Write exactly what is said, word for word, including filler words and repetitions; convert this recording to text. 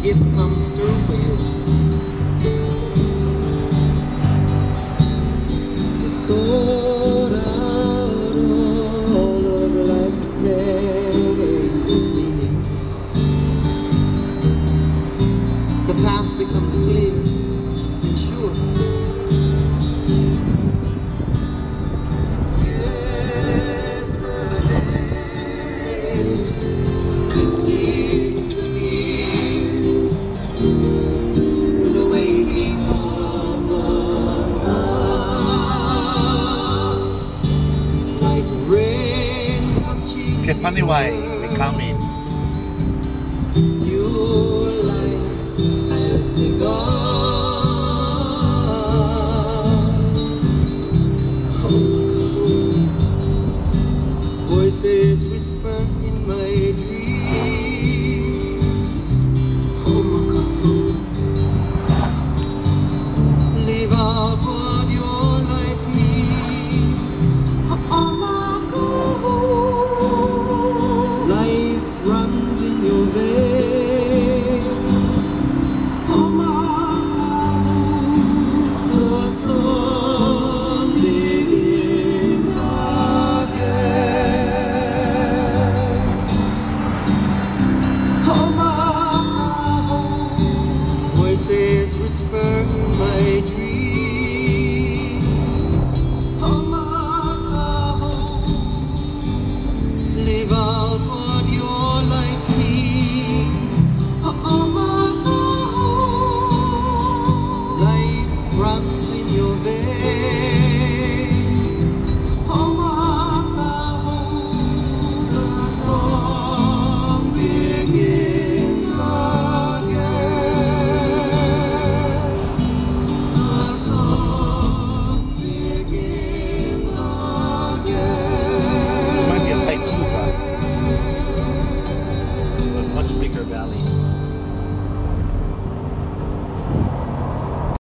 gift comes through for you. To sort out all of life's tangled meanings, the path becomes clear and sure. Keep anyway, we come in. Your life has begun. Oh my God. Voices whisper in my dreams. Oh my God. Live out what your life means. Oh my God. Life runs in your veins. Oh my God. The sun begins again. Oh my